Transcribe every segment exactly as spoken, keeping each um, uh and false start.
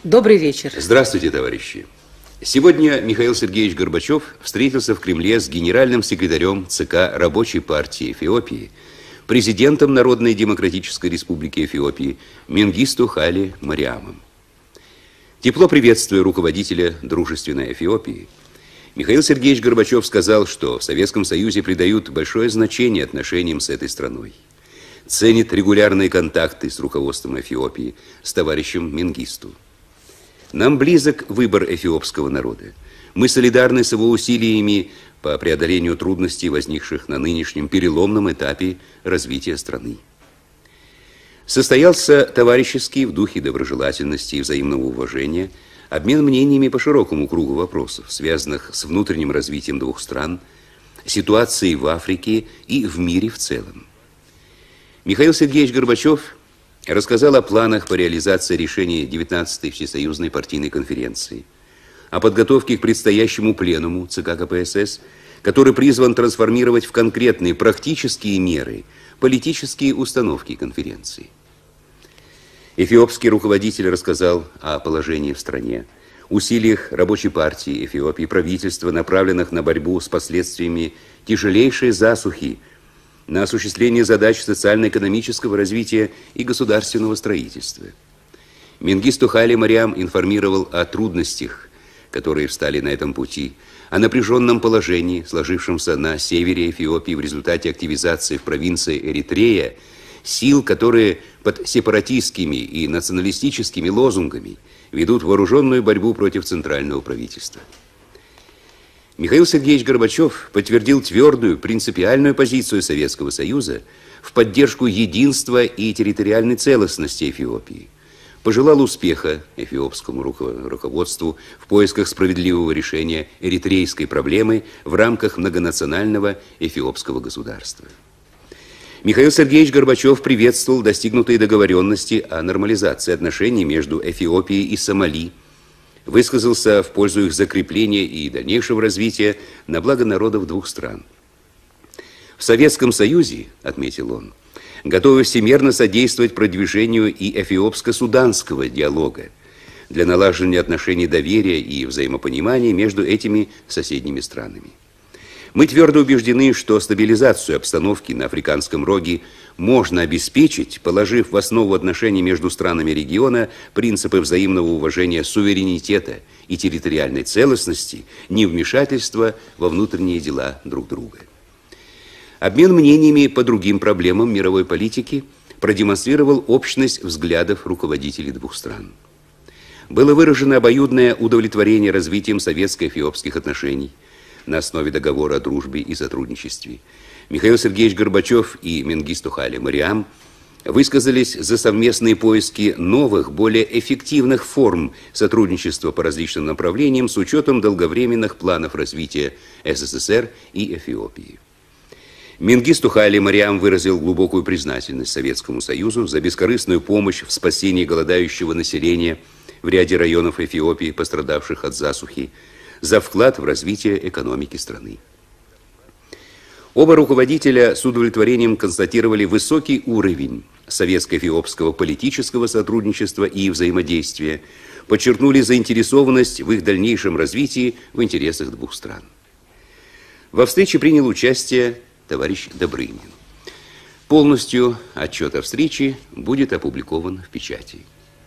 Добрый вечер. Здравствуйте, товарищи. Сегодня Михаил Сергеевич Горбачев встретился в Кремле с генеральным секретарем ЦК Рабочей партии Эфиопии, президентом Народной Демократической Республики Эфиопии Менгисту Хайле Мариамом. Тепло приветствуя руководителя дружественной Эфиопии, Михаил Сергеевич Горбачев сказал, что в Советском Союзе придают большое значение отношениям с этой страной, ценит регулярные контакты с руководством Эфиопии, с товарищем Менгисту. Нам близок выбор эфиопского народа. Мы солидарны с его усилиями по преодолению трудностей, возникших на нынешнем переломном этапе развития страны. Состоялся товарищеский в духе доброжелательности и взаимного уважения обмен мнениями по широкому кругу вопросов, связанных с внутренним развитием двух стран, ситуацией в Африке и в мире в целом. Михаил Сергеевич Горбачев рассказал о планах по реализации решений девятнадцатой Всесоюзной партийной конференции, о подготовке к предстоящему пленуму ЦК КПСС, который призван трансформировать в конкретные практические меры политические установки конференции. Эфиопский руководитель рассказал о положении в стране, усилиях Рабочей партии Эфиопии, правительства, направленных на борьбу с последствиями тяжелейшей засухи, на осуществление задач социально-экономического развития и государственного строительства. Менгисту Хайле Мариам информировал о трудностях, которые встали на этом пути, о напряженном положении, сложившемся на севере Эфиопии в результате активизации в провинции Эритрея сил, которые под сепаратистскими и националистическими лозунгами ведут вооруженную борьбу против центрального правительства. Михаил Сергеевич Горбачев подтвердил твердую, принципиальную позицию Советского Союза в поддержку единства и территориальной целостности Эфиопии, пожелал успеха эфиопскому руководству в поисках справедливого решения эритрейской проблемы в рамках многонационального эфиопского государства. Михаил Сергеевич Горбачев приветствовал достигнутые договоренности о нормализации отношений между Эфиопией и Сомали, высказался в пользу их закрепления и дальнейшего развития на благо народов двух стран. В Советском Союзе, отметил он, готовы всемерно содействовать продвижению и эфиопско-суданского диалога для налаживания отношений доверия и взаимопонимания между этими соседними странами. Мы твердо убеждены, что стабилизацию обстановки на Африканском роге можно обеспечить, положив в основу отношений между странами региона принципы взаимного уважения суверенитета и территориальной целостности, невмешательства во внутренние дела друг друга. Обмен мнениями по другим проблемам мировой политики продемонстрировал общность взглядов руководителей двух стран. Было выражено обоюдное удовлетворение развитием советско-эфиопских отношений на основе договора о дружбе и сотрудничестве. Михаил Сергеевич Горбачев и Менгисту Хайле Мариам высказались за совместные поиски новых, более эффективных форм сотрудничества по различным направлениям с учетом долговременных планов развития СССР и Эфиопии. Менгисту Хайле Мариам выразил глубокую признательность Советскому Союзу за бескорыстную помощь в спасении голодающего населения в ряде районов Эфиопии, пострадавших от засухи, за вклад в развитие экономики страны. Оба руководителя с удовлетворением констатировали высокий уровень советско-эфиопского политического сотрудничества и взаимодействия, подчеркнули заинтересованность в их дальнейшем развитии в интересах двух стран. Во встрече принял участие товарищ Добрынин. Полностью отчет о встрече будет опубликован в печати.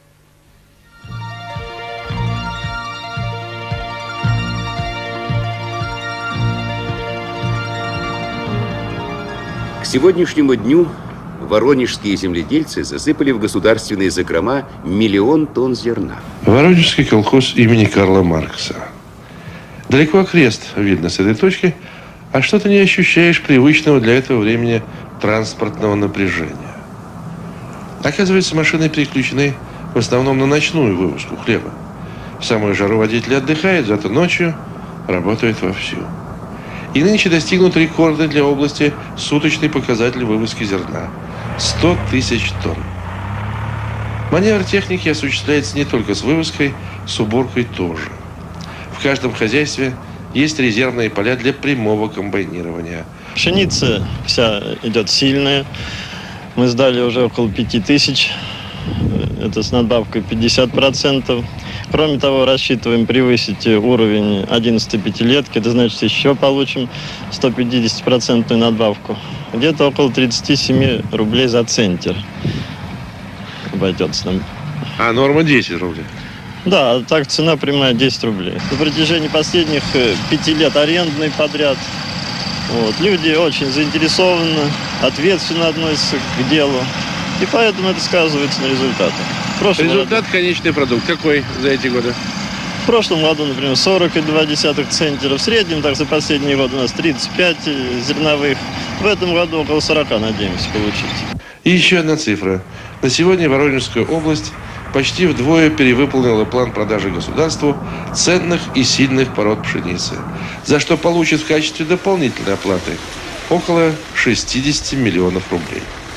К сегодняшнему дню воронежские земледельцы засыпали в государственные закрома миллион тонн зерна. Воронежский колхоз имени Карла Маркса. Далеко окрест видно с этой точки, а что-то не ощущаешь привычного для этого времени транспортного напряжения. Оказывается, машины переключены в основном на ночную вывозку хлеба. В самую жару водитель отдыхает, зато ночью работает вовсю. И нынче достигнут рекорды для области суточный показатель вывозки зерна – сто тысяч тонн. Маневр техники осуществляется не только с вывозкой, с уборкой тоже. В каждом хозяйстве есть резервные поля для прямого комбайнирования. Пшеница вся идет сильная. Мы сдали уже около пяти тысяч. Это с надбавкой пятьдесят процентов. Кроме того, рассчитываем превысить уровень одиннадцатой пятилетки. Это значит, еще получим сто пятьдесят процентную надбавку. Где-то около тридцать семь рублей за центр обойдется нам. А норма десять рублей? Да, так цена прямая десять рублей. На протяжении последних пяти лет арендный подряд. Вот. Люди очень заинтересованы, ответственно относятся к делу. И поэтому это сказывается на результатах. Результат, году, конечный продукт. Какой за эти годы? В прошлом году, например, сорок и два десятых центнера. В среднем, так за последний год у нас тридцать пять зерновых. В этом году около сорока надеемся получить. И еще одна цифра. На сегодня Воронежская область почти вдвое перевыполнила план продажи государству ценных и сильных пород пшеницы, за что получит в качестве дополнительной оплаты около шестьдесят миллионов рублей.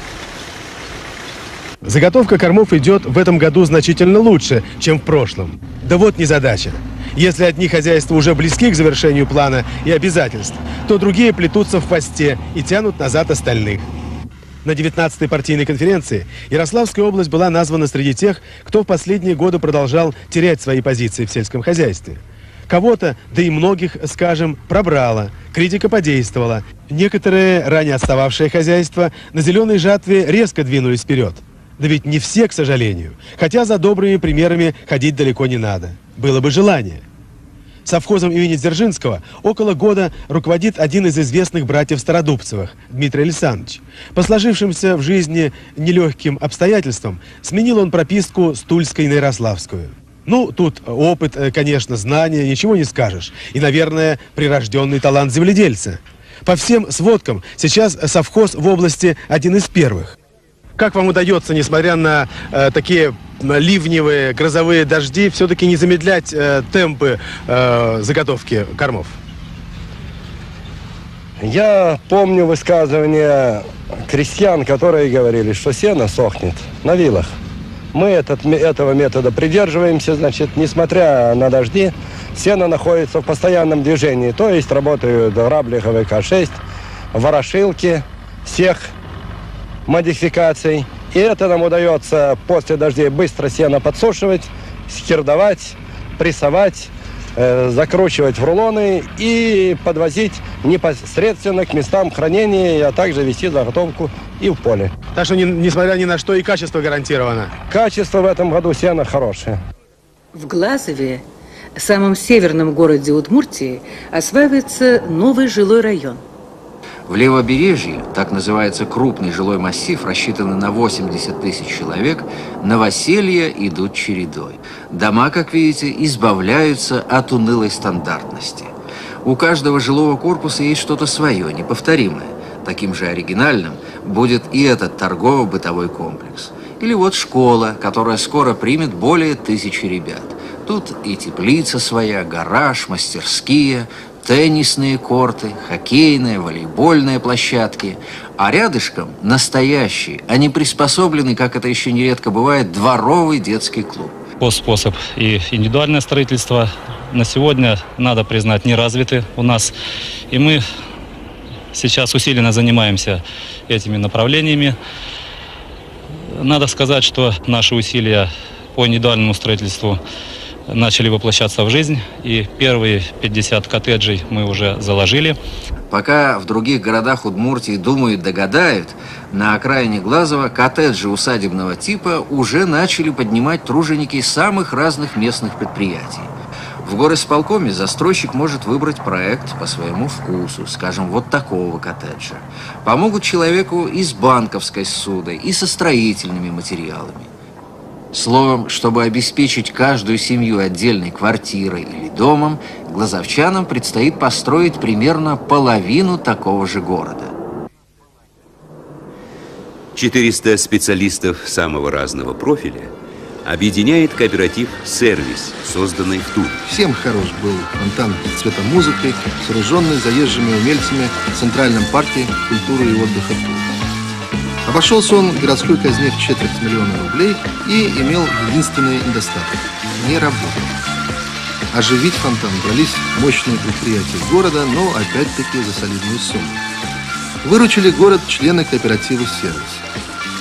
Заготовка кормов идет в этом году значительно лучше, чем в прошлом. Да вот незадача. Если одни хозяйства уже близки к завершению плана и обязательств, то другие плетутся в хвосте и тянут назад остальных. На девятнадцатой партийной конференции Ярославская область была названа среди тех, кто в последние годы продолжал терять свои позиции в сельском хозяйстве. Кого-то, да и многих, скажем, пробрало, критика подействовала. Некоторые, ранее отстававшие хозяйства, на зеленой жатве резко двинулись вперед. Да ведь не все, к сожалению. Хотя за добрыми примерами ходить далеко не надо. Было бы желание. Совхозом имени Дзержинского около года руководит один из известных братьев Стародубцевых, Дмитрий Александрович. По сложившимся в жизни нелегким обстоятельствам сменил он прописку с Тульской на Ярославскую. Ну, тут опыт, конечно, знания, ничего не скажешь. И, наверное, прирожденный талант земледельца. По всем сводкам, сейчас совхоз в области один из первых. Как вам удается, несмотря на э, такие ливневые, грозовые дожди, все-таки не замедлять э, темпы э, заготовки кормов? Я помню высказывания крестьян, которые говорили, что сено сохнет на вилах. Мы этот, этого метода придерживаемся, значит, несмотря на дожди, сено находится в постоянном движении. То есть работают раблиховый К шесть, ворошилки всех модификаций. И это нам удается после дождей быстро сено подсушивать, скирдовать, прессовать, э, закручивать в рулоны и подвозить непосредственно к местам хранения, а также вести заготовку и в поле. Так что, не, несмотря ни на что, и качество гарантировано. Качество в этом году сена хорошее. В Глазове, самом северном городе Удмуртии, осваивается новый жилой район. В Левобережье, так называется крупный жилой массив, рассчитанный на восемьдесят тысяч человек, новоселья идут чередой. Дома, как видите, избавляются от унылой стандартности. У каждого жилого корпуса есть что-то свое, неповторимое. Таким же оригинальным будет и этот торгово-бытовой комплекс. Или вот школа, которая скоро примет более тысячи ребят. Тут и теплица своя, гараж, мастерские, теннисные корты, хоккейные, волейбольные площадки. А рядышком настоящий, а не приспособленный, как это еще нередко бывает, дворовый детский клуб. Способ и индивидуальное строительство на сегодня, надо признать, не развиты у нас. И мы сейчас усиленно занимаемся этими направлениями. Надо сказать, что наши усилия по индивидуальному строительству начали воплощаться в жизнь, и первые пятьдесят коттеджей мы уже заложили. Пока в других городах Удмуртии думают, догадают, на окраине Глазова коттеджи усадебного типа уже начали поднимать труженики самых разных местных предприятий. В горосполкоме застройщик может выбрать проект по своему вкусу, скажем, вот такого коттеджа. Помогут человеку и с банковской ссудой, и со строительными материалами. Словом, чтобы обеспечить каждую семью отдельной квартирой или домом, глазовчанам предстоит построить примерно половину такого же города. четыреста специалистов самого разного профиля объединяет кооператив «Сервис», созданный в Туле. Всем хорош был фонтан цветомузыкой, сооруженный заезжими умельцами в Центральном парке культуры и отдыха Тулы. Обошелся он городской казне в четверть миллиона рублей и имел единственный недостаток – не работал. Оживить фонтан брались мощные предприятия города, но опять-таки за солидную сумму. Выручили город члены кооператива «Сервис».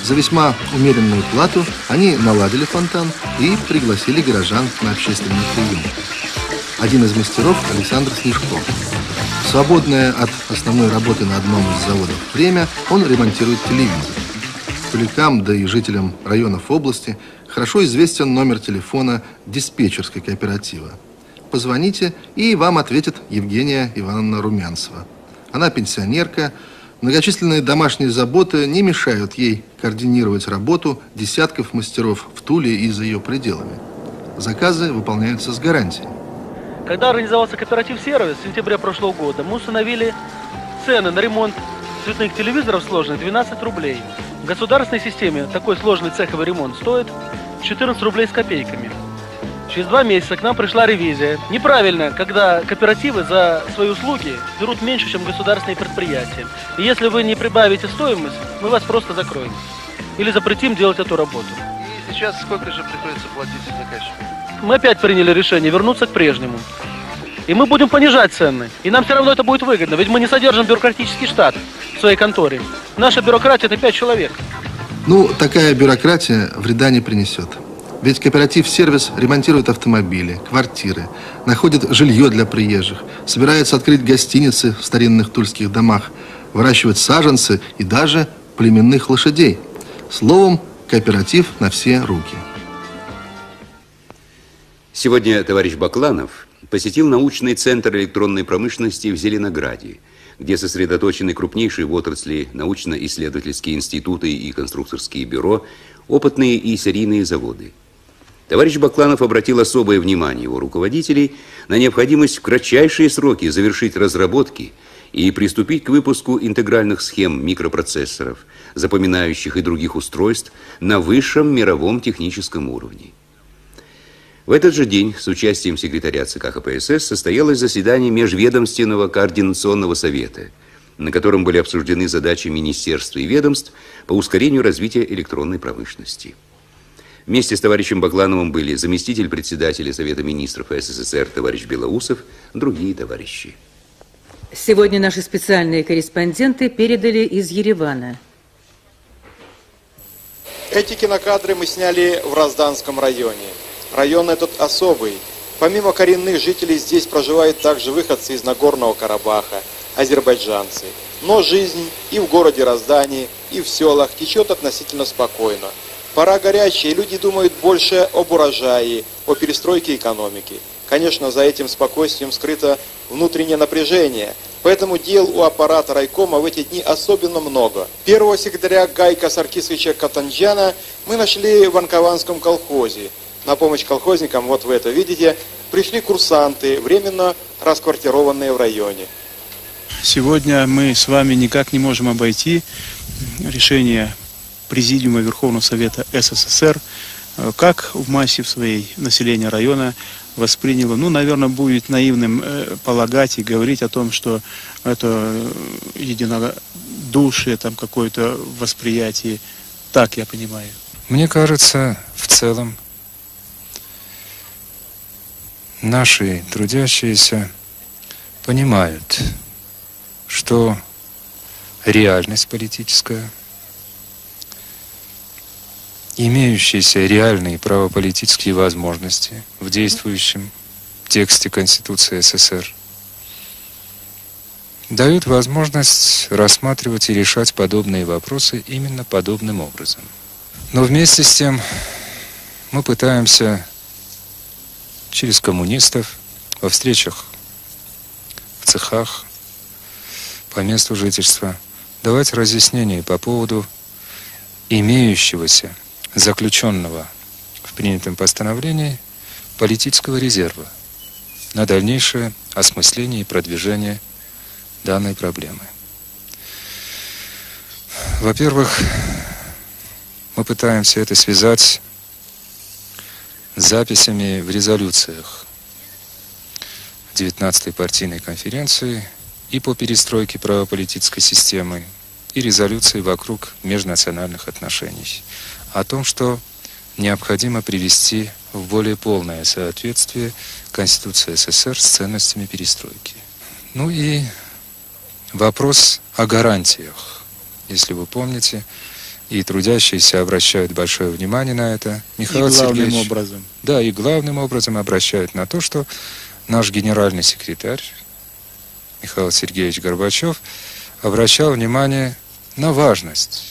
За весьма умеренную плату они наладили фонтан и пригласили горожан на общественный прием. Один из мастеров – Александр Снежков. В свободное от основной работы на одном из заводов время он ремонтирует телевизор. Туликам, да и жителям районов области хорошо известен номер телефона диспетчерской кооператива. Позвоните, и вам ответит Евгения Ивановна Румянцева. Она пенсионерка. Многочисленные домашние заботы не мешают ей координировать работу десятков мастеров в Туле и за ее пределами. Заказы выполняются с гарантией. Когда организовался кооператив «Сервис» в сентябре прошлого года, мы установили цены на ремонт цветных телевизоров сложных двенадцать рублей. В государственной системе такой сложный цеховый ремонт стоит четырнадцать рублей с копейками. Через два месяца к нам пришла ревизия. Неправильно, когда кооперативы за свои услуги берут меньше, чем государственные предприятия. И если вы не прибавите стоимость, мы вас просто закроем. Или запретим делать эту работу. И сейчас сколько же приходится платить заказчику? Мы опять приняли решение вернуться к прежнему. И мы будем понижать цены. И нам все равно это будет выгодно, ведь мы не содержим бюрократический штат в своей конторе. Наша бюрократия – это пять человек. Ну, такая бюрократия вреда не принесет. Ведь кооператив «Сервис» ремонтирует автомобили, квартиры, находит жилье для приезжих, собирается открыть гостиницы в старинных тульских домах, выращивать саженцы и даже племенных лошадей. Словом, кооператив на все руки. Сегодня товарищ Бакланов посетил научный центр электронной промышленности в Зеленограде, где сосредоточены крупнейшие в отрасли научно-исследовательские институты и конструкторские бюро, опытные и серийные заводы. Товарищ Бакланов обратил особое внимание его руководителей на необходимость в кратчайшие сроки завершить разработки и приступить к выпуску интегральных схем микропроцессоров, запоминающих и других устройств на высшем мировом техническом уровне. В этот же день с участием секретаря ЦК КПСС состоялось заседание Межведомственного координационного совета, на котором были обсуждены задачи министерств и ведомств по ускорению развития электронной промышленности. Вместе с товарищем Баклановым были заместитель председателя Совета министров СССР товарищ Белоусов, другие товарищи. Сегодня наши специальные корреспонденты передали из Еревана. Эти кинокадры мы сняли в Разданском районе. Район этот особый. Помимо коренных жителей здесь проживают также выходцы из Нагорного Карабаха, азербайджанцы. Но жизнь и в городе Раздане, и в селах течет относительно спокойно. Пора горячая, и люди думают больше об урожае, о перестройке экономики. Конечно, за этим спокойствием скрыто внутреннее напряжение, поэтому дел у аппарата райкома в эти дни особенно много. Первого секретаря Гайка Саркисовича Катанджана мы нашли в Анкованском колхозе. На помощь колхозникам, вот вы это видите, пришли курсанты, временно расквартированные в районе. Сегодня мы с вами никак не можем обойти решение Президиума Верховного Совета СССР, как в массе своей населения района восприняло. Ну, наверное, будет наивным полагать и говорить о том, что это единодушие, там какое-то восприятие. Так я понимаю. Мне кажется, в целом, наши трудящиеся понимают, что реальность политическая, имеющиеся реальные правополитические возможности в действующем тексте Конституции СССР, дают возможность рассматривать и решать подобные вопросы именно подобным образом. Но вместе с тем мы пытаемся через коммунистов во встречах в цехах по месту жительства давать разъяснения по поводу имеющегося заключенного в принятом постановлении политического резерва на дальнейшее осмысление и продвижение данной проблемы. Во-первых, мы пытаемся это связать с записями в резолюциях девятнадцатой партийной конференции и по перестройке правополитической системы, и резолюции вокруг межнациональных отношений, о том, что необходимо привести в более полное соответствие Конституции СССР с ценностями перестройки. Ну и вопрос о гарантиях. Если вы помните, и трудящиеся обращают большое внимание на это. Михаил и главным Сергеевич, образом. Да, и главным образом обращают на то, что наш генеральный секретарь Михаил Сергеевич Горбачев обращал внимание на важность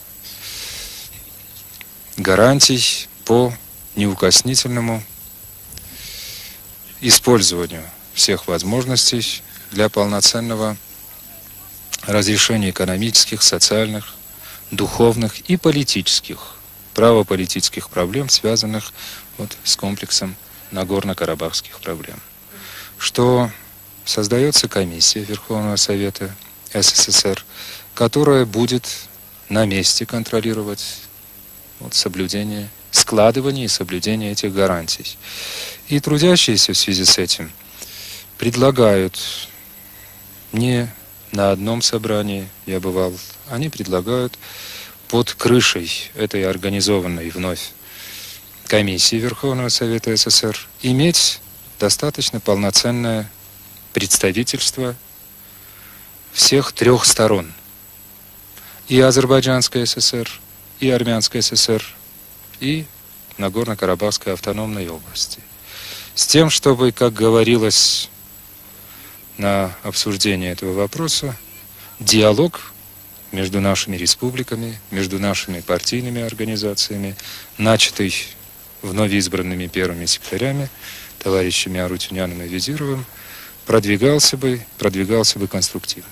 гарантий по неукоснительному использованию всех возможностей для полноценного разрешения экономических, социальных, духовных и политических, правополитических проблем, связанных вот с комплексом Нагорно-Карабахских проблем. Что создается комиссия Верховного Совета СССР, которая будет на месте контролировать вот, соблюдение, складывание и соблюдение этих гарантий. И трудящиеся в связи с этим предлагают не на одном собрании, я бывал, они предлагают под крышей этой организованной вновь комиссии Верховного Совета СССР иметь достаточно полноценное представительство всех трех сторон. И Азербайджанской ССР, и Армянской ССР, и Нагорно-Карабахской автономной области. С тем, чтобы, как говорилось на обсуждении этого вопроса, диалог между нашими республиками, между нашими партийными организациями, начатый вновь избранными первыми секретарями, товарищами Арутюняном и Визировым, продвигался бы, продвигался бы конструктивно.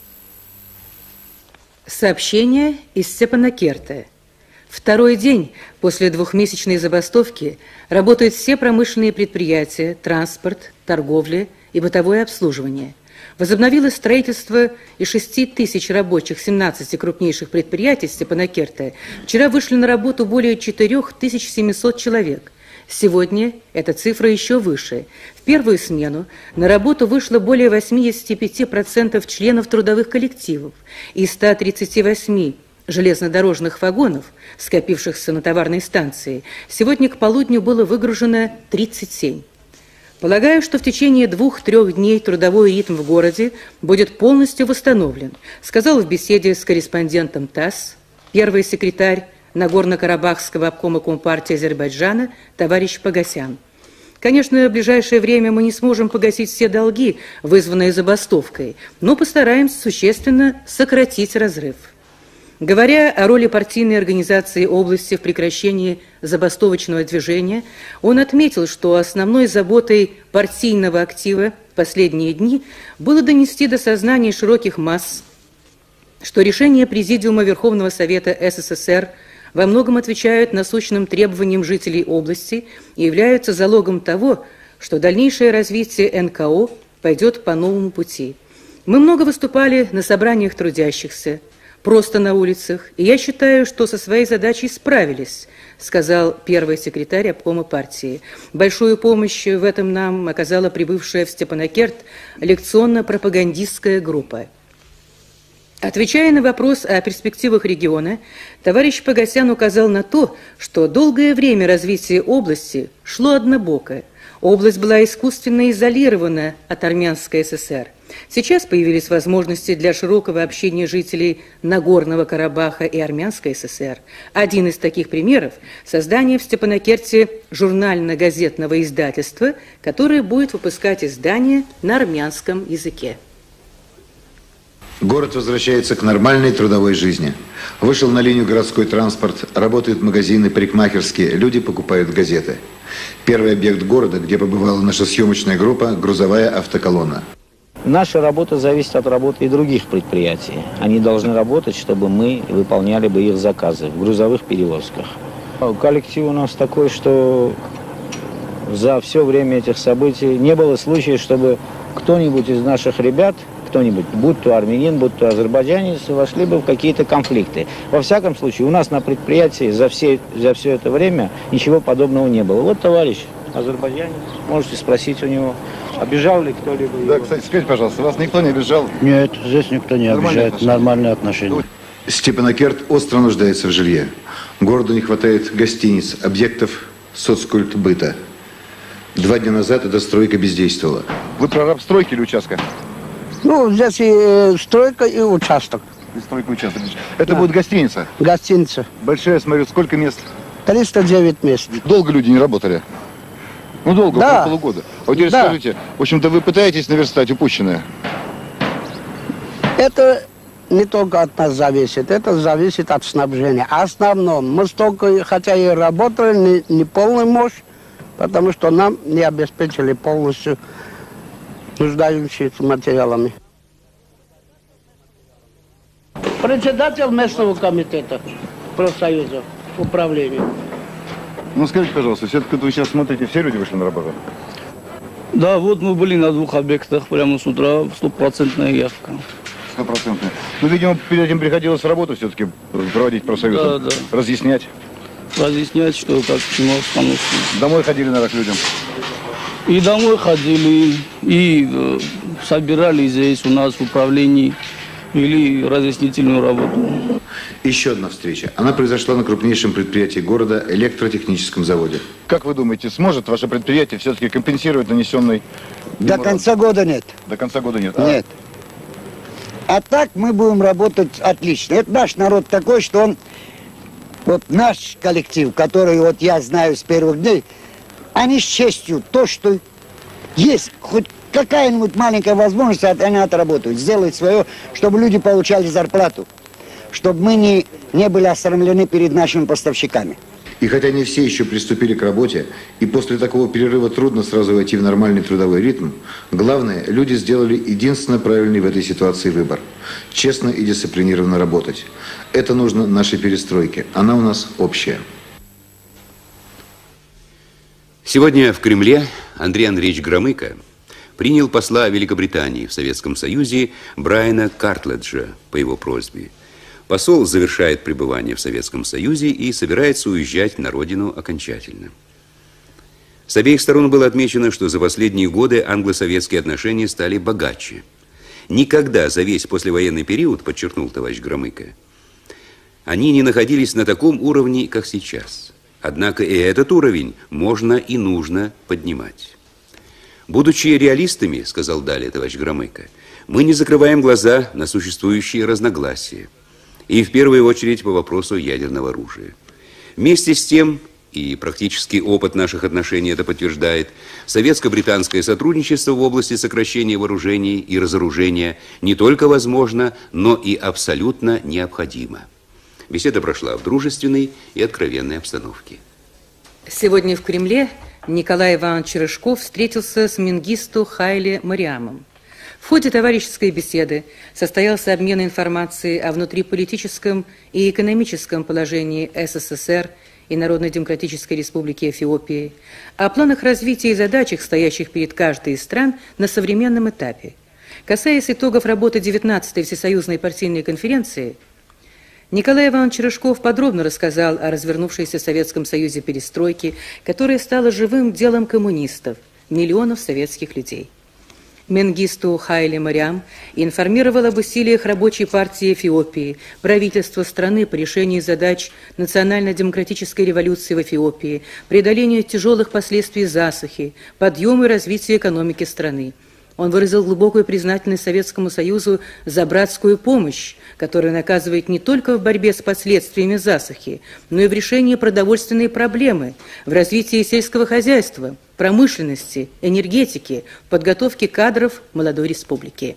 Сообщение из Степанакерта. Второй день после двухмесячной забастовки работают все промышленные предприятия, транспорт, торговля и бытовое обслуживание. Возобновилось строительство и шести тысяч рабочих семнадцати крупнейших предприятий Степанакерта. Вчера вышли на работу более четырёх тысяч семисот человек. Сегодня эта цифра еще выше. В первую смену на работу вышло более восьмидесяти пяти процентов членов трудовых коллективов. Из ста тридцати восьми железнодорожных вагонов, скопившихся на товарной станции, сегодня к полудню было выгружено тридцать семь. Полагаю, что в течение двух-трех дней трудовой ритм в городе будет полностью восстановлен, сказал в беседе с корреспондентом ТАСС первый секретарь Нагорно-Карабахского обкома Компартии Азербайджана товарищ Погосян. Конечно, в ближайшее время мы не сможем погасить все долги, вызванные забастовкой, но постараемся существенно сократить разрыв. Говоря о роли партийной организации области в прекращении забастовочного движения, он отметил, что основной заботой партийного актива в последние дни было донести до сознания широких масс, что решения Президиума Верховного Совета СССР во многом отвечают насущным требованиям жителей области и являются залогом того, что дальнейшее развитие эн ка о пойдет по новому пути. Мы много выступали на собраниях трудящихся, просто на улицах, и я считаю, что со своей задачей справились, сказал первый секретарь обкома партии. Большую помощь в этом нам оказала прибывшая в Степанакерт лекционно-пропагандистская группа. Отвечая на вопрос о перспективах региона, товарищ Погосян указал на то, что долгое время развитие области шло однобоко. Область была искусственно изолирована от Армянской ССР. Сейчас появились возможности для широкого общения жителей Нагорного Карабаха и Армянской ССР. Один из таких примеров – создание в Степанакерте журнально-газетного издательства, которое будет выпускать издания на армянском языке. Город возвращается к нормальной трудовой жизни. Вышел на линию городской транспорт, работают магазины, парикмахерские, люди покупают газеты. Первый объект города, где побывала наша съемочная группа – грузовая автоколонна. Наша работа зависит от работы и других предприятий. Они должны работать, чтобы мы выполняли бы их заказы в грузовых перевозках. Коллектив у нас такой, что за все время этих событий не было случая, чтобы кто-нибудь из наших ребят, кто-нибудь, будь то армянин, будь то азербайджанец, вошли бы в какие-то конфликты. Во всяком случае, у нас на предприятии за все, за все это время ничего подобного не было. Вот товарищ азербайджанец, можете спросить у него, обижал ли кто-либо его. Да, кстати, скажите, пожалуйста, вас никто не обижал? Нет, здесь никто не обижает. Нормальные отношения. Степанакерт остро нуждается в жилье. Городу не хватает гостиниц, объектов соцкультбыта. Два дня назад эта стройка бездействовала. Вы прораб стройки или участка? Ну, здесь и стройка, и участок. Пристройка участок. Это Да. будет гостиница? Гостиница. Большая, смотрю, сколько мест? триста девять мест. Долго люди не работали? Ну, долго, Да. около полугода. А вот теперь Да. скажите, в общем-то, вы пытаетесь наверстать упущенное? Это не только от нас зависит, это зависит от снабжения. А в основном мы столько, хотя и работали, не, не полной мощь, потому что нам не обеспечили полностью нуждающиеся материалами. Председатель местного комитета профсоюза управления. Ну, скажите, пожалуйста, все-таки вы сейчас смотрите, все люди вышли на работу? Да, вот мы были на двух объектах прямо с утра, стопроцентная явка. Стопроцентно. Ну, видимо, перед этим приходилось работу все-таки проводить профсоюзом. Да, да. Разъяснять. Разъяснять, что как, к чему остановка. Домой ходили, наверное, к людям? И домой ходили, и э, собирали здесь у нас в управлении, вели разъяснительную работу. Еще одна встреча. Она произошла на крупнейшем предприятии города, электротехническом заводе. Как вы думаете, сможет ваше предприятие все-таки компенсировать нанесенный... До конца года нет. До конца года нет? А? Нет. А так мы будем работать отлично. Это наш народ такой, что он... Вот наш коллектив, который вот я знаю с первых дней, они с честью то, что есть, хоть какая-нибудь маленькая возможность, они отработают, сделают свое, чтобы люди получали зарплату, чтобы мы не, не были осрамлены перед нашими поставщиками. И хотя не все еще приступили к работе, и после такого перерыва трудно сразу войти в нормальный трудовой ритм, главное, люди сделали единственно правильный в этой ситуации выбор – честно и дисциплинированно работать. Это нужно нашей перестройке. Она у нас общая. Сегодня в Кремле Андрей Андреевич Громыко принял посла Великобритании в Советском Союзе Брайана Картледжа по его просьбе. Посол завершает пребывание в Советском Союзе и собирается уезжать на родину окончательно. С обеих сторон было отмечено, что за последние годы англо-советские отношения стали богаче. Никогда за весь послевоенный период, подчеркнул товарищ Громыко, они не находились на таком уровне, как сейчас. Однако и этот уровень можно и нужно поднимать. Будучи реалистами, сказал далее товарищ Громыко, мы не закрываем глаза на существующие разногласия. И в первую очередь по вопросу ядерного оружия. Вместе с тем, и практический опыт наших отношений это подтверждает, советско-британское сотрудничество в области сокращения вооружений и разоружения не только возможно, но и абсолютно необходимо. Беседа прошла в дружественной и откровенной обстановке. Сегодня в Кремле Николай Иванович Рыжков встретился с Менгисту Хайле Мариамом. В ходе товарищеской беседы состоялся обмен информацией о внутриполитическом и экономическом положении СССР и Народно-Демократической Республики Эфиопии, о планах развития и задачах, стоящих перед каждой из стран на современном этапе. Касаясь итогов работы девятнадцатой Всесоюзной партийной конференции, Николай Иванович Рыжков подробно рассказал о развернувшейся в Советском Союзе перестройке, которая стала живым делом коммунистов, миллионов советских людей. Менгисту Хайле Мариам информировал об усилиях рабочей партии Эфиопии, правительства страны по решению задач национально-демократической революции в Эфиопии, преодолению тяжелых последствий засухи, подъему и развитию экономики страны. Он выразил глубокую признательность Советскому Союзу за братскую помощь, которая оказывает не только в борьбе с последствиями засухи, но и в решении продовольственной проблемы, в развитии сельского хозяйства, промышленности, энергетики, подготовке кадров молодой республики.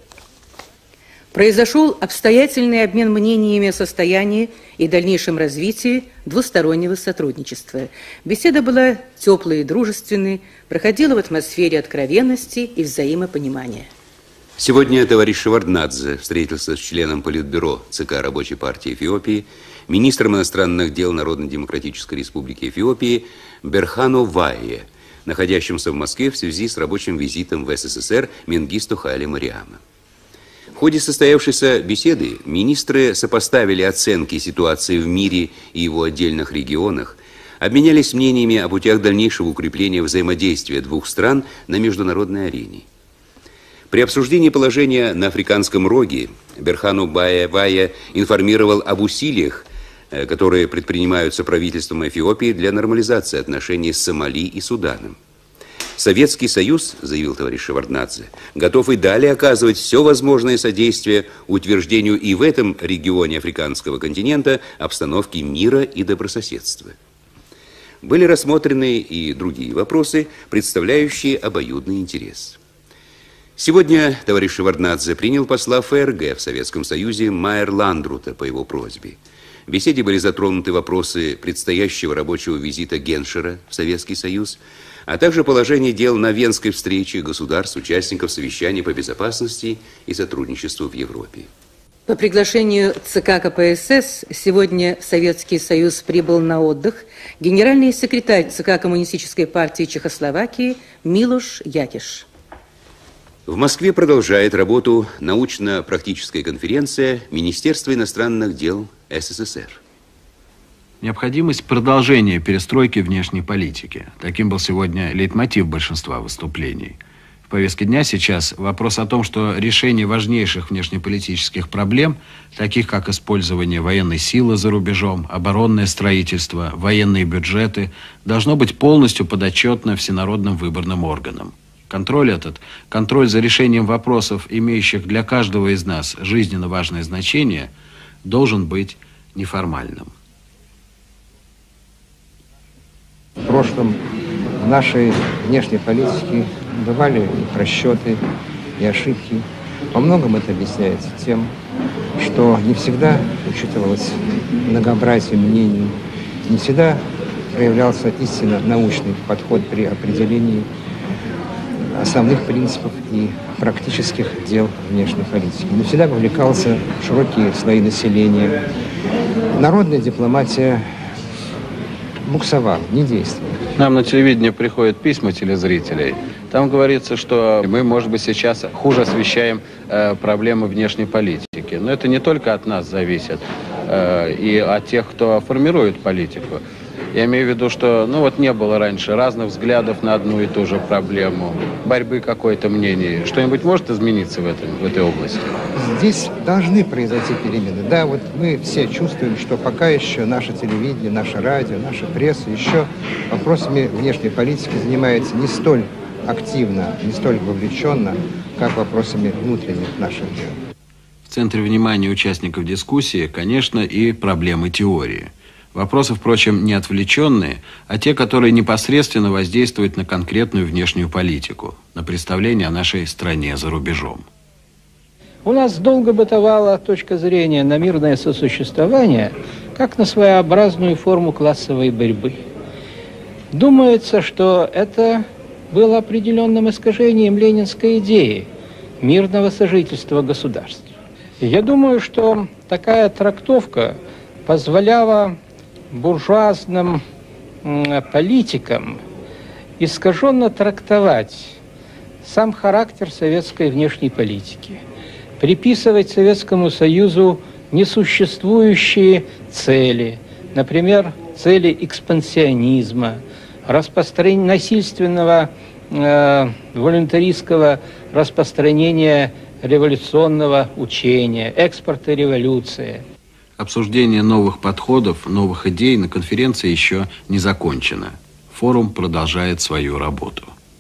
Произошел обстоятельный обмен мнениями о состоянии и дальнейшем развитии двустороннего сотрудничества. Беседа была теплой и дружественной, проходила в атмосфере откровенности и взаимопонимания. Сегодня товарищ Шеварднадзе встретился с членом Политбюро ЦК Рабочей партии Эфиопии, министром иностранных дел Народно-Демократической Республики Эфиопии Берхану Вайе, находящимся в Москве в связи с рабочим визитом в СССР Менгисту Хайле Мариама. В ходе состоявшейся беседы министры сопоставили оценки ситуации в мире и его отдельных регионах, обменялись мнениями о путях дальнейшего укрепления взаимодействия двух стран на международной арене. При обсуждении положения на Африканском роге Берхану Вайе информировал об усилиях, которые предпринимаются правительством Эфиопии для нормализации отношений с Сомали и Суданом. Советский Союз, заявил товарищ Шеварднадзе, готов и далее оказывать все возможное содействие утверждению и в этом регионе африканского континента обстановки мира и добрососедства. Были рассмотрены и другие вопросы, представляющие обоюдный интерес. Сегодня товарищ Шеварднадзе принял посла ФРГ в Советском Союзе Майер Ландрута по его просьбе. В беседе были затронуты вопросы предстоящего рабочего визита Геншера в Советский Союз, а также положение дел на Венской встрече государств, участников совещания по безопасности и сотрудничеству в Европе. По приглашению ЦК КПСС сегодня в Советский Союз прибыл на отдых генеральный секретарь ЦК Коммунистической партии Чехословакии Милош Якиш. В Москве продолжает работу научно-практическая конференция Министерства иностранных дел СССР. Необходимость продолжения перестройки внешней политики. Таким был сегодня лейтмотив большинства выступлений. В повестке дня сейчас вопрос о том, что решение важнейших внешнеполитических проблем, таких как использование военной силы за рубежом, оборонное строительство, военные бюджеты, должно быть полностью подотчетно всенародным выборным органам. Контроль этот, контроль за решением вопросов, имеющих для каждого из нас жизненно важное значение, должен быть неформальным. В прошлом в нашей внешней политике бывали и просчеты, и ошибки. Во многом это объясняется тем, что не всегда учитывалось многообразие мнений, не всегда проявлялся истинно научный подход при определении основных принципов и практических дел внешней политики. Не всегда вовлекался широкие слои населения. Народная дипломатия буксовала, не действовала. Нам на телевидение приходят письма телезрителей. Там говорится, что мы, может быть, сейчас хуже освещаем э, проблемы внешней политики. Но это не только от нас зависит, э, и от тех, кто формирует политику. Я имею в виду, что ну вот не было раньше разных взглядов на одну и ту же проблему, борьбы какое-то мнение. Что-нибудь может измениться в, этом, в этой области? Здесь должны произойти перемены. Да, вот мы все чувствуем, что пока еще наше телевидение, наше радио, наша пресса еще вопросами внешней политики занимается не столь активно, не столь вовлеченно, как вопросами внутренних наших дел. В центре внимания участников дискуссии, конечно, и проблемы теории. Вопросы, впрочем, не отвлеченные, а те, которые непосредственно воздействуют на конкретную внешнюю политику, на представление о нашей стране за рубежом. У нас долго бытовала точка зрения на мирное сосуществование как на своеобразную форму классовой борьбы. Думается, что это было определенным искажением ленинской идеи мирного сожительства государств. И я думаю, что такая трактовка позволяла буржуазным политикам искаженно трактовать сам характер советской внешней политики, приписывать Советскому Союзу несуществующие цели, например, цели экспансионизма, распространения насильственного э, волюнтаристского распространения революционного учения, экспорта революции. Обсуждение новых подходов, новых идей на конференции еще не закончено. Форум продолжает свою работу.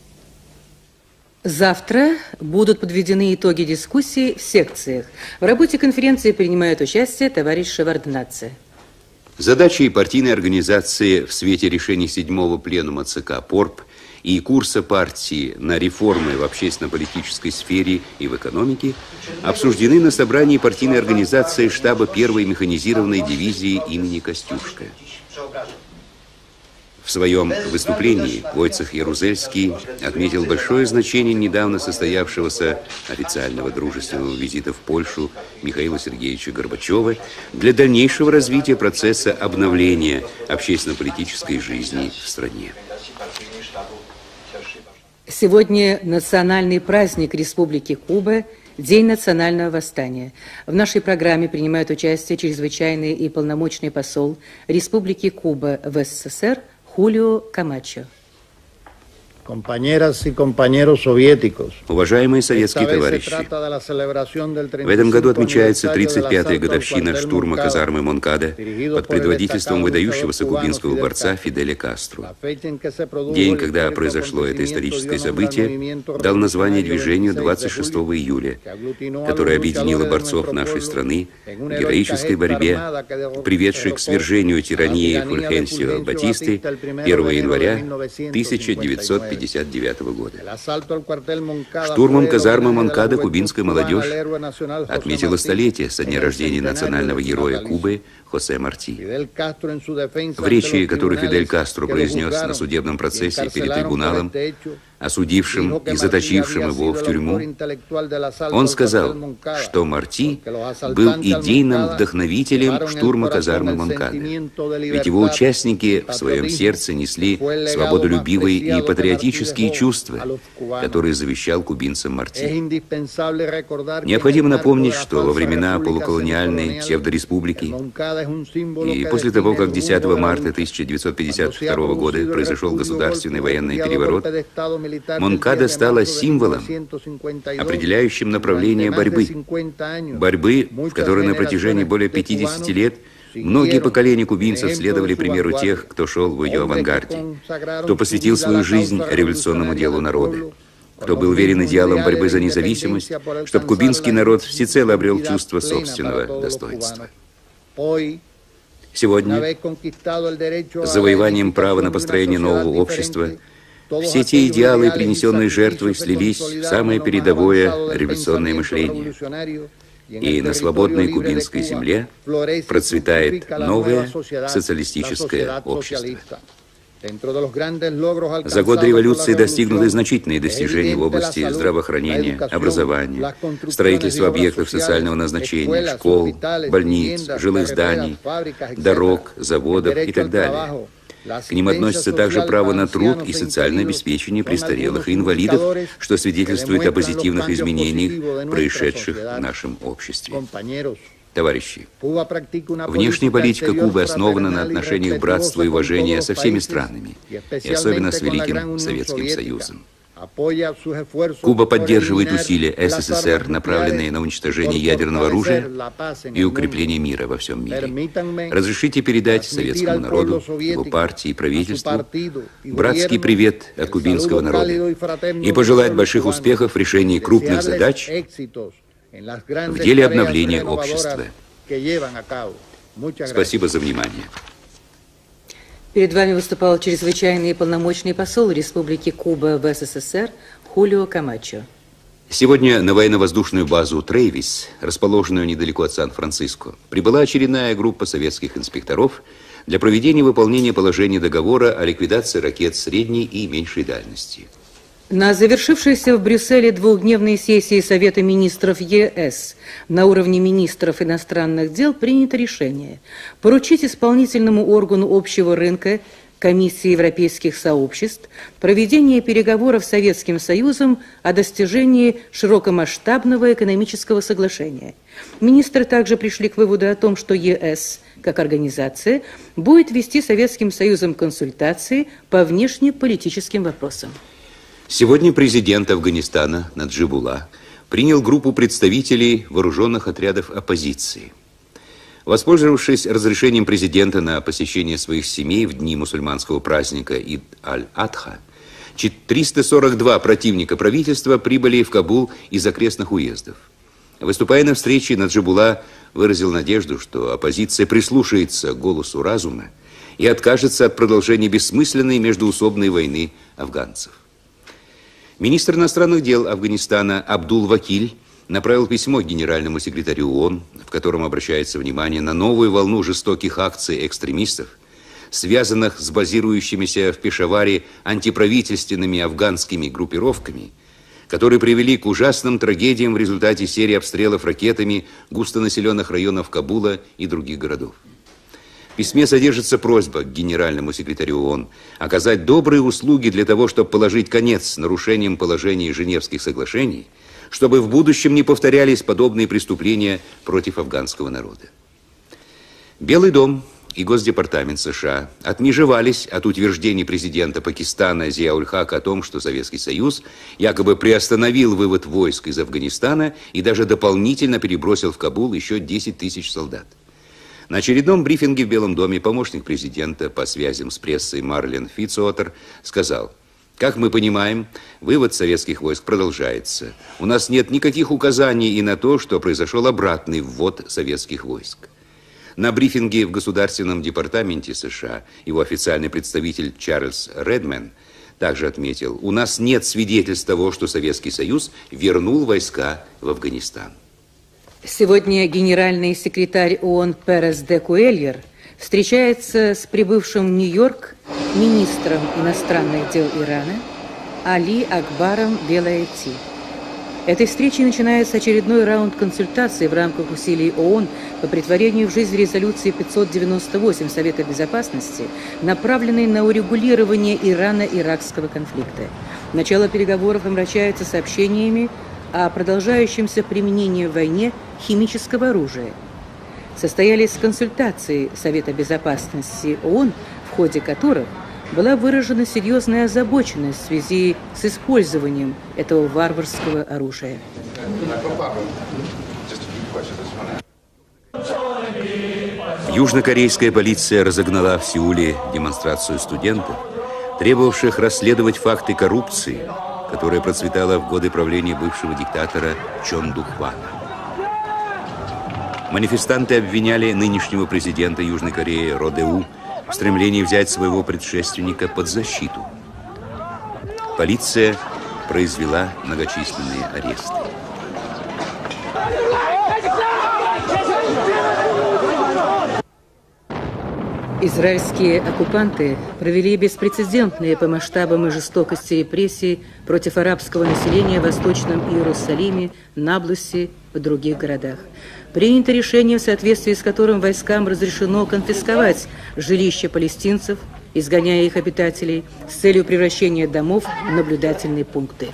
Завтра будут подведены итоги дискуссий в секциях. В работе конференции принимает участие товарищ Шеварднадзе. Задачей партийной организации в свете решений седьмого пленума ЦК ПОРП и курса партии на реформы в общественно-политической сфере и в экономике обсуждены на собрании партийной организации штаба первой механизированной дивизии имени Костюшко. В своем выступлении Войцех Ярузельский отметил большое значение недавно состоявшегося официального дружественного визита в Польшу Михаила Сергеевича Горбачева для дальнейшего развития процесса обновления общественно-политической жизни в стране. Сегодня национальный праздник Республики Куба – День национального восстания. В нашей программе принимает участие чрезвычайный и полномочный посол Республики Куба в СССР Хулио Камачо. Уважаемые советские товарищи, в этом году отмечается тридцать пятая годовщина штурма казармы Монкада под предводительством выдающегося кубинского борца Фиделя Кастро. День, когда произошло это историческое событие, дал название движению двадцать шестого июля, которое объединило борцов нашей страны в героической борьбе, приведшей к свержению тирании Фульхенсио Батисты первого января тысяча девятьсот пятьдесят девятого года. Штурмом казармы Монкада кубинская молодежь отметила столетие со дня рождения национального героя Кубы Хосе Марти. В речи, которую Фидель Кастро произнес на судебном процессе перед трибуналом, осудившим и заточившим его в тюрьму, он сказал, что Марти был идейным вдохновителем штурма казармы Монкада, ведь его участники в своем сердце несли свободолюбивые и патриотические чувства, которые завещал кубинцам Марти. Необходимо напомнить, что во времена полуколониальной псевдореспублики и после того, как десятого марта тысяча девятьсот пятьдесят второго года произошел государственный военный переворот, Монкада стала символом, определяющим направление борьбы. Борьбы, в которой на протяжении более пятидесяти лет многие поколения кубинцев следовали примеру тех, кто шел в ее авангарде, кто посвятил свою жизнь революционному делу народа, кто был верен идеалам борьбы за независимость, чтобы кубинский народ всецело обрел чувство собственного достоинства. Сегодня, с завоеванием права на построение нового общества, все те идеалы, принесенные жертвой, слились в самое передовое революционное мышление. И на свободной кубинской земле процветает новое социалистическое общество. За годы революции достигнуты значительные достижения в области здравоохранения, образования, строительства объектов социального назначения, школ, больниц, жилых зданий, дорог, заводов и так далее. К ним относятся также право на труд и социальное обеспечение престарелых и инвалидов, что свидетельствует о позитивных изменениях, происшедших в нашем обществе. Товарищи, внешняя политика Кубы основана на отношениях братства и уважения со всеми странами, и особенно с Великим Советским Союзом. Куба поддерживает усилия СССР, направленные на уничтожение ядерного оружия и укрепление мира во всем мире. Разрешите передать советскому народу, его партии и правительству братский привет от кубинского народа и пожелать больших успехов в решении крупных задач в деле обновления общества. Спасибо за внимание. Перед вами выступал чрезвычайный и полномочный посол Республики Куба в СССР Хулио Камачо. Сегодня на военно-воздушную базу Трейвис, расположенную недалеко от Сан-Франциско, прибыла очередная группа советских инспекторов для проведения выполнения положений договора о ликвидации ракет средней и меньшей дальности. На завершившейся в Брюсселе двухдневной сессии Совета министров ЕС на уровне министров иностранных дел принято решение поручить исполнительному органу общего рынка Комиссии европейских сообществ проведение переговоров с Советским Союзом о достижении широкомасштабного экономического соглашения. Министры также пришли к выводу о том, что ЕС, как организация, будет вести с Советским Союзом консультации по внешнеполитическим вопросам. Сегодня президент Афганистана Наджибулла принял группу представителей вооруженных отрядов оппозиции. Воспользовавшись разрешением президента на посещение своих семей в дни мусульманского праздника Ид-аль-Адха, триста сорок два противника правительства прибыли в Кабул из окрестных уездов. Выступая на встрече, Наджибулла выразил надежду, что оппозиция прислушается к голосу разума и откажется от продолжения бессмысленной междоусобной войны афганцев. Министр иностранных дел Афганистана Абдул-Вакиль направил письмо генеральному секретарю ООН, в котором обращается внимание на новую волну жестоких акций экстремистов, связанных с базирующимися в Пешаваре антиправительственными афганскими группировками, которые привели к ужасным трагедиям в результате серии обстрелов ракетами густонаселенных районов Кабула и других городов. В письме содержится просьба к генеральному секретарю ООН оказать добрые услуги для того, чтобы положить конец нарушениям положений Женевских соглашений, чтобы в будущем не повторялись подобные преступления против афганского народа. Белый дом и Госдепартамент США отмежевались от утверждений президента Пакистана Зия-уль-Хака о том, что Советский Союз якобы приостановил вывод войск из Афганистана и даже дополнительно перебросил в Кабул еще десять тысяч солдат. На очередном брифинге в Белом доме помощник президента по связям с прессой Марлен Фитцуотер сказал: «Как мы понимаем, вывод советских войск продолжается. У нас нет никаких указаний и на то, что произошел обратный ввод советских войск». На брифинге в Государственном департаменте США его официальный представитель Чарльз Редмен также отметил: «У нас нет свидетельств того, что Советский Союз вернул войска в Афганистан». Сегодня генеральный секретарь ООН Перес де Куэльер встречается с прибывшим в Нью-Йорк министром иностранных дел Ирана Али Акбаром Велаэти. Этой встречей начинается очередной раунд консультаций в рамках усилий ООН по претворению в жизнь резолюции пятьсот девяносто восемь Совета Безопасности, направленной на урегулирование Ирано-Иракского конфликта. Начало переговоров омрачается сообщениями о продолжающемся применении в войне химического оружия. Состоялись консультации Совета Безопасности ООН, в ходе которых была выражена серьезная озабоченность в связи с использованием этого варварского оружия. Южнокорейская полиция разогнала в Сеуле демонстрацию студентов, требовавших расследовать факты коррупции, которая процветала в годы правления бывшего диктатора Чон Дук-хвана. Манифестанты обвиняли нынешнего президента Южной Кореи Ро Дэ-у в стремлении взять своего предшественника под защиту. Полиция произвела многочисленные аресты. Израильские оккупанты провели беспрецедентные по масштабам и жестокости репрессии против арабского населения в Восточном Иерусалиме, Наблусе и других городах. Принято решение, в соответствии с которым войскам разрешено конфисковать жилища палестинцев, изгоняя их обитателей, с целью превращения домов в наблюдательные пункты.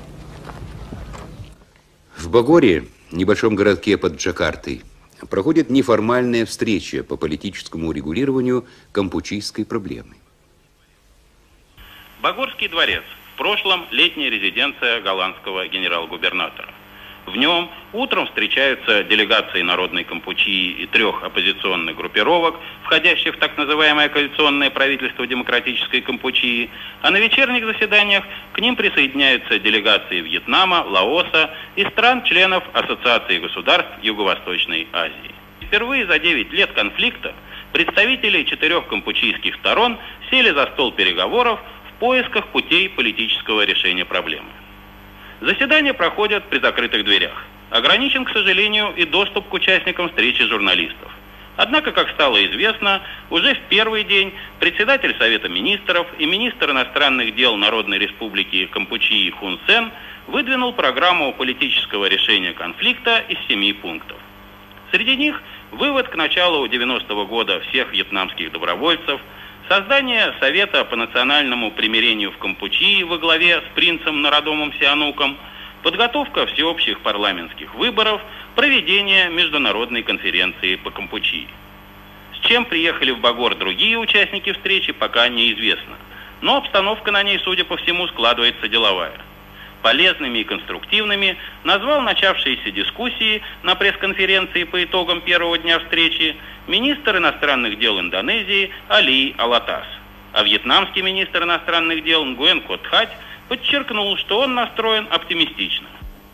В Богоре, небольшом городке под Джакартой, проходит неформальная встреча по политическому урегулированию кампучийской проблемы. Богорский дворец. В прошлом летняя резиденция голландского генерал-губернатора. В нем утром встречаются делегации Народной Кампучии и трех оппозиционных группировок, входящих в так называемое коалиционное правительство Демократической Кампучии, а на вечерних заседаниях к ним присоединяются делегации Вьетнама, Лаоса и стран-членов Ассоциации государств Юго-Восточной Азии. Впервые за девять лет конфликта представители четырех кампучийских сторон сели за стол переговоров в поисках путей политического решения проблемы. Заседания проходят при закрытых дверях. Ограничен, к сожалению, и доступ к участникам встречи журналистов. Однако, как стало известно, уже в первый день председатель Совета министров и министр иностранных дел Народной Республики Кампучии Хун Сен выдвинул программу политического решения конфликта из семи пунктов. Среди них вывод к началу девяностого года всех вьетнамских добровольцев, создание Совета по национальному примирению в Кампучии во главе с принцем Нородомом Сиануком, подготовка всеобщих парламентских выборов, проведение международной конференции по Кампучии. С чем приехали в Богор другие участники встречи, пока неизвестно. Но обстановка на ней, судя по всему, складывается деловая. Полезными и конструктивными назвал начавшиеся дискуссии на пресс-конференции по итогам первого дня встречи министр иностранных дел Индонезии Али Алатас. А вьетнамский министр иностранных дел Нгуен Кот Хать подчеркнул, что он настроен оптимистично.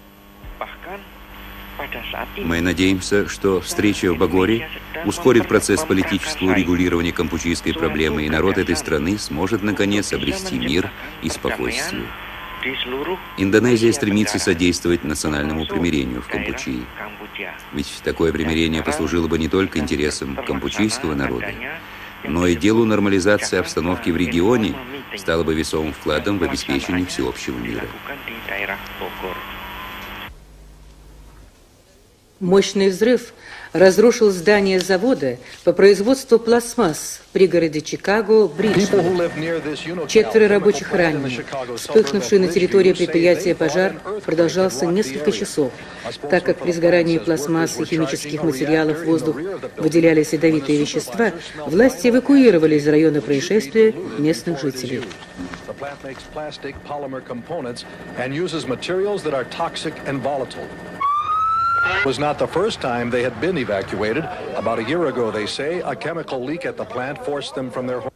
Мы надеемся, что встреча в Богоре ускорит процесс политического урегулирования кампучийской проблемы, и народ этой страны сможет, наконец, обрести мир и спокойствие. Индонезия стремится содействовать национальному примирению в Кампучии. Ведь такое примирение послужило бы не только интересам кампучийского народа, но и делу нормализации обстановки в регионе, стало бы весомым вкладом в обеспечение всеобщего мира. Мощный взрыв разрушил здание завода по производству пластмасс в пригороде Чикаго Бриджтон. Четверо рабочих ранены. Вспыхнувший на территории предприятия пожар продолжался несколько часов, так как при сгорании пластмасс и химических материалов в воздух выделялись ядовитые вещества, власти эвакуировали из района происшествия местных жителей. Was not the first time they had been evacuated. About a year ago, they say, a chemical leak at the plant forced them from their home.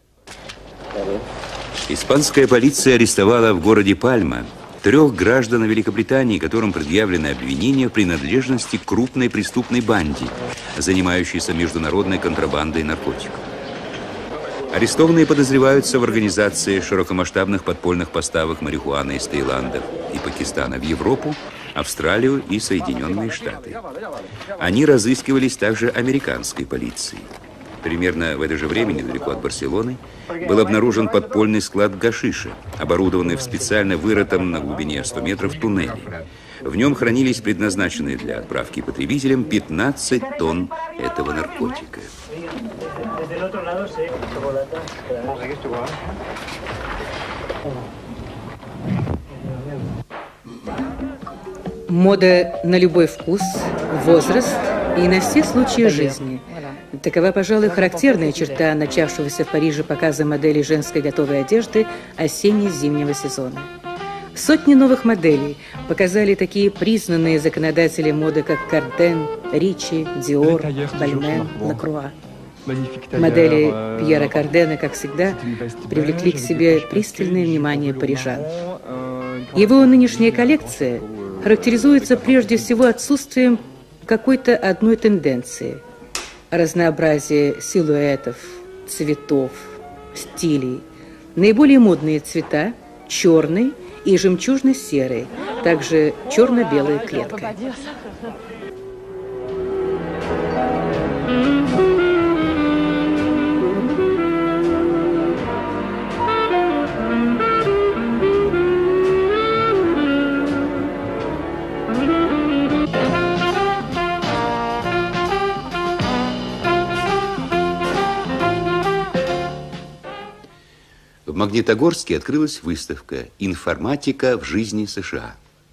Испанская полиция арестовала в городе Пальма трех граждан Великобритании, которым предъявлены обвинения в принадлежности к крупной преступной банде, занимающейся международной контрабандой наркотиков. Арестованные подозреваются в организации широкомасштабных подпольных поставок марихуаны из Таиланда и Пакистана в Европу, Австралию и Соединенные Штаты. Они разыскивались также американской полицией. Примерно в это же время, недалеко от Барселоны, был обнаружен подпольный склад гашиша, оборудованный в специально вырытом на глубине сто метров туннеле. В нем хранились предназначенные для отправки потребителям пятнадцать тонн этого наркотика. Мода на любой вкус, возраст и на все случаи жизни. Такова, пожалуй, характерная черта начавшегося в Париже показа моделей женской готовой одежды осенне-зимнего сезона. Сотни новых моделей показали такие признанные законодатели моды, как Карден, Ричи, Диор, Бальмен, Лакруа. Модели Пьера Кардена, как всегда, привлекли к себе пристальное внимание парижан. Его нынешняя коллекция характеризуется прежде всего отсутствием какой-то одной тенденции. Разнообразие силуэтов, цветов, стилей. Наиболее модные цвета – черный и жемчужно-серый, также черно-белая клетка. В Магнитогорске открылась выставка «Информатика в жизни США».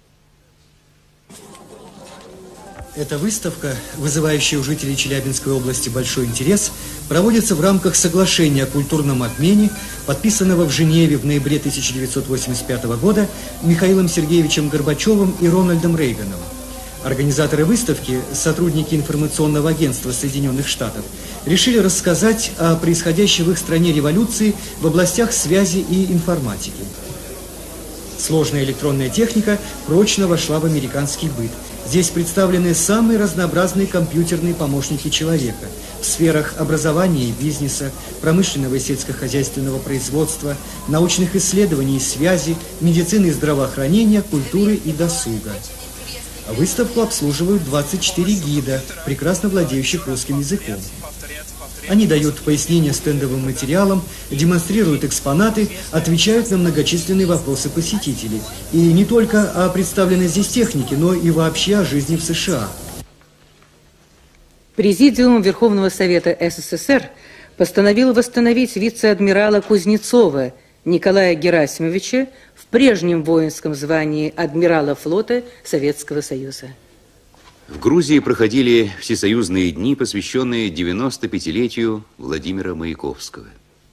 Эта выставка, вызывающая у жителей Челябинской области большой интерес, проводится в рамках соглашения о культурном обмене, подписанного в Женеве в ноябре тысяча девятьсот восемьдесят пятого года Михаилом Сергеевичем Горбачевым и Рональдом Рейганом. Организаторы выставки, сотрудники информационного агентства Соединенных Штатов, решили рассказать о происходящей в их стране революции в областях связи и информатики. Сложная электронная техника прочно вошла в американский быт. Здесь представлены самые разнообразные компьютерные помощники человека в сферах образования и бизнеса, промышленного и сельскохозяйственного производства, научных исследований и связи, медицины и здравоохранения, культуры и досуга. Выставку обслуживают двадцать четыре гида, прекрасно владеющих русским языком. Они дают пояснения стендовым материалам, демонстрируют экспонаты, отвечают на многочисленные вопросы посетителей. И не только о представленной здесь технике, но и вообще о жизни в США. Президиум Верховного Совета СССР постановил восстановить вице-адмирала Кузнецова Николая Герасимовича в прежнем воинском звании адмирала флота Советского Союза. В Грузии проходили всесоюзные дни, посвященные девяностопятилетию Владимира Маяковского.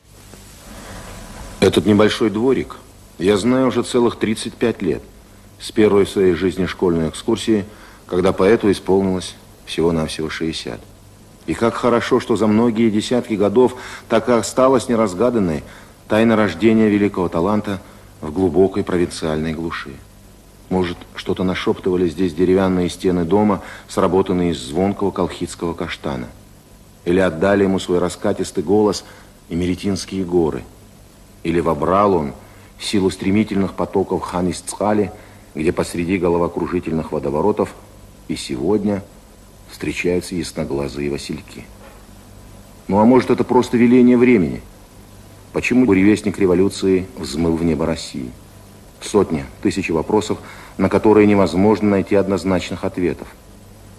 Этот небольшой дворик я знаю уже целых тридцать пять лет. С первой в своей жизни школьной экскурсии, когда поэту исполнилось всего-навсего шестьдесят. И как хорошо, что за многие десятки годов так и осталась неразгаданной тайна рождения великого таланта в глубокой провинциальной глуши. Может, что-то нашептывали здесь деревянные стены дома, сработанные из звонкого колхидского каштана. Или отдали ему свой раскатистый голос Имеретинские горы. Или вобрал он силу стремительных потоков Хан-ис-Цхали, где посреди головокружительных водоворотов и сегодня встречаются ясноглазые васильки. Ну а может, это просто веление времени? Почему буревестник революции взмыл в небо России? Сотни, тысячи вопросов, на которые невозможно найти однозначных ответов.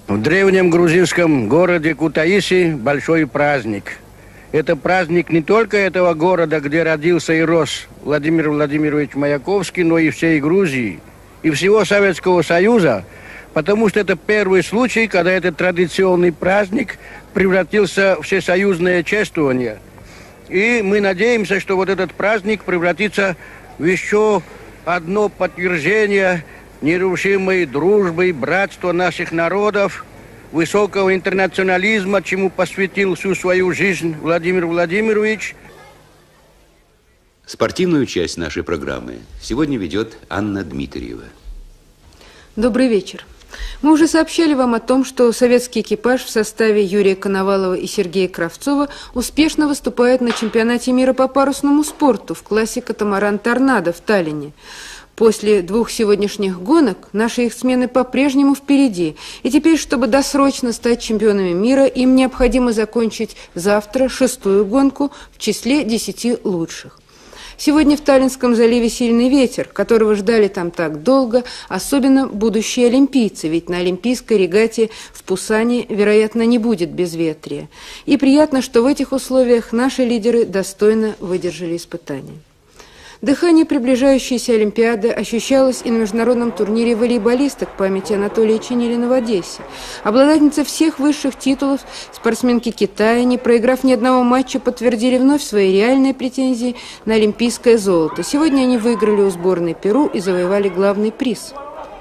В древнем грузинском городе Кутаиси большой праздник. Это праздник не только этого города, где родился и рос Владимир Владимирович Маяковский, но и всей Грузии, и всего Советского Союза, потому что это первый случай, когда этот традиционный праздник превратился в всесоюзное чествование. И мы надеемся, что вот этот праздник превратится в еще одно подтверждение нерушимой дружбы и братства наших народов, высокого интернационализма, чему посвятил всю свою жизнь Владимир Владимирович. Спортивную часть нашей программы сегодня ведет Анна Дмитриева. Добрый вечер. Мы уже сообщали вам о том, что советский экипаж в составе Юрия Коновалова и Сергея Кравцова успешно выступает на чемпионате мира по парусному спорту в классе «Катамаран Торнадо» в Таллине. После двух сегодняшних гонок наши яхтсмены по-прежнему впереди. И теперь, чтобы досрочно стать чемпионами мира, им необходимо закончить завтра шестую гонку в числе десяти лучших. Сегодня в Таллинском заливе сильный ветер, которого ждали там так долго, особенно будущие олимпийцы, ведь на олимпийской регате в Пусане, вероятно, не будет безветрия. И приятно, что в этих условиях наши лидеры достойно выдержали испытания. Дыхание приближающейся Олимпиады ощущалось и на международном турнире волейболисток памяти Анатолия Чинилина в Одессе. Обладательницы всех высших титулов, спортсменки Китая, не проиграв ни одного матча, подтвердили вновь свои реальные претензии на олимпийское золото. Сегодня они выиграли у сборной Перу и завоевали главный приз.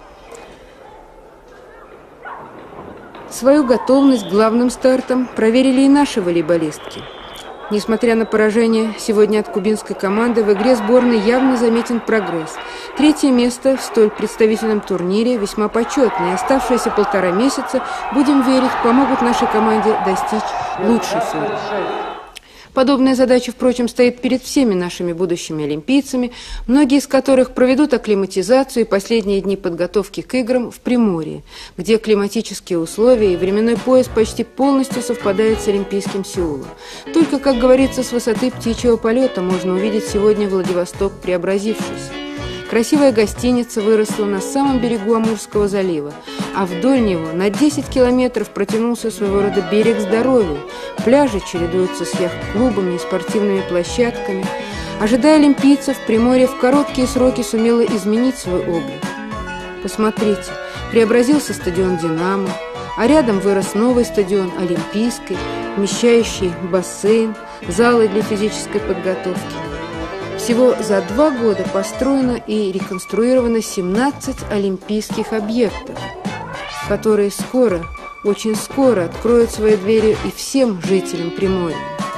Свою готовность к главным стартам проверили и наши волейболистки. Несмотря на поражение сегодня от кубинской команды, в игре сборной явно заметен прогресс. Третье место в столь представительном турнире весьма почетное. Оставшиеся полтора месяца, будем верить, помогут нашей команде достичь лучшей формы. Подобная задача, впрочем, стоит перед всеми нашими будущими олимпийцами, многие из которых проведут акклиматизацию и последние дни подготовки к играм в Приморье, где климатические условия и временной пояс почти полностью совпадают с Олимпийским Сеулом. Только, как говорится, с высоты птичьего полета можно увидеть сегодня Владивосток преобразившийся. Красивая гостиница выросла на самом берегу Амурского залива, а вдоль него на десять километров протянулся своего рода берег здоровья. Пляжи чередуются с яхт-клубами и спортивными площадками. Ожидая олимпийцев, Приморье в короткие сроки сумело изменить свой облик. Посмотрите, преобразился стадион «Динамо», а рядом вырос новый стадион «Олимпийский», вмещающий бассейн, залы для физической подготовки. Всего за два года построено и реконструировано семнадцать олимпийских объектов, которые скоро, очень скоро откроют свои двери и всем жителям Приморья.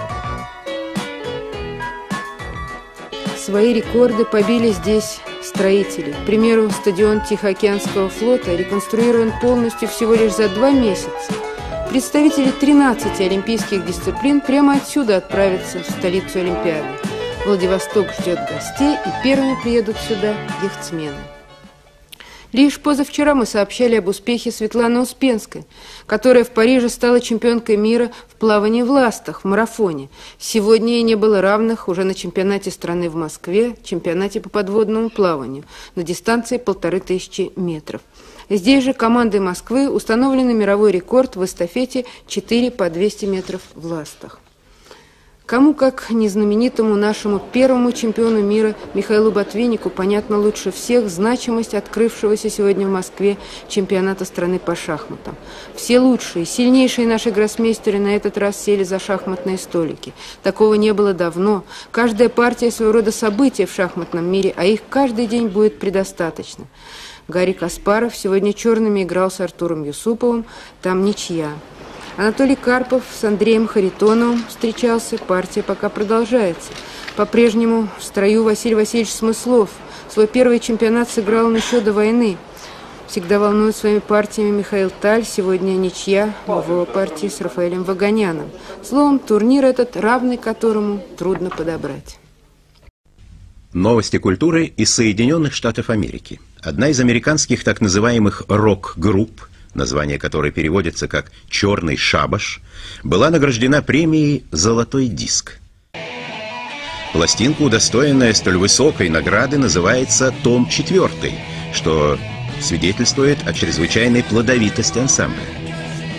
Свои рекорды побили здесь строители. К примеру, стадион Тихоокеанского флота реконструирован полностью всего лишь за два месяца. Представители тринадцати олимпийских дисциплин прямо отсюда отправятся в столицу Олимпиады. Владивосток ждет гостей, и первыми приедут сюда яхтсмены. Лишь позавчера мы сообщали об успехе Светланы Успенской, которая в Париже стала чемпионкой мира в плавании в ластах, в марафоне. Сегодня ей не было равных уже на чемпионате страны в Москве, чемпионате по подводному плаванию на дистанции полторы тысячи метров. Здесь же командой Москвы установлен мировой рекорд в эстафете четыре по двести метров в ластах. Кому, как незнаменитому нашему первому чемпиону мира Михаилу Ботвиннику, понятно лучше всех значимость открывшегося сегодня в Москве чемпионата страны по шахматам. Все лучшие, сильнейшие наши гроссмейстеры на этот раз сели за шахматные столики. Такого не было давно. Каждая партия своего рода событие в шахматном мире, а их каждый день будет предостаточно. Гарри Каспаров сегодня черными играл с Артуром Юсуповым, там ничья. Анатолий Карпов с Андреем Харитоновым встречался, партия пока продолжается. По-прежнему в строю Василий Васильевич Смыслов. Свой первый чемпионат сыграл он еще до войны. Всегда волнует своими партиями Михаил Таль, сегодня ничья в его партии с Рафаэлем Ваганяном. Словом, турнир этот, равный которому трудно подобрать. Новости культуры из Соединенных Штатов Америки. Одна из американских так называемых рок-групп, название которой переводится как «Черный шабаш», была награждена премией «Золотой диск». Пластинка, удостоенная столь высокой награды, называется «Том четвертый», что свидетельствует о чрезвычайной плодовитости ансамбля.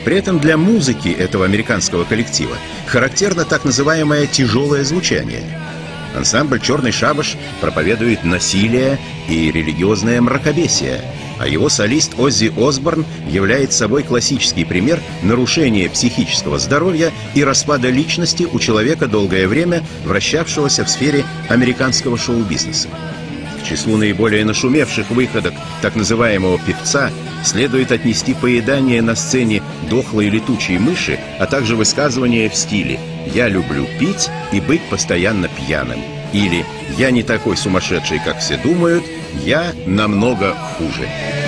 При этом для музыки этого американского коллектива характерно так называемое тяжелое звучание. Ансамбль «Черный шабаш» проповедует насилие и религиозное мракобесие, а его солист Оззи Осборн является собой классический пример нарушения психического здоровья и распада личности у человека, долгое время вращавшегося в сфере американского шоу-бизнеса. К числу наиболее нашумевших выходок так называемого певца следует отнести поедание на сцене дохлой летучей мыши, а также высказывания в стиле «Я люблю пить и быть постоянно пьяным» или «Я не такой сумасшедший, как все думают, я намного хуже».